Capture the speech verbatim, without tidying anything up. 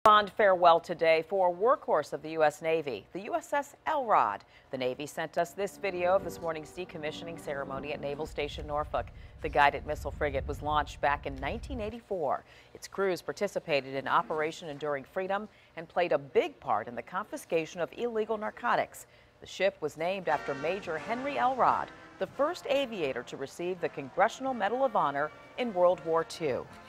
Fond farewell today for a workhorse of the U S Navy, the U S S Elrod. The Navy sent us this video of this morning's decommissioning ceremony at Naval Station Norfolk. The guided missile frigate was launched back in nineteen eighty-four. Its crews participated in Operation Enduring Freedom and played a big part in the confiscation of illegal narcotics. The ship was named after Major Henry Elrod, the first aviator to receive the Congressional Medal of Honor in World War Two.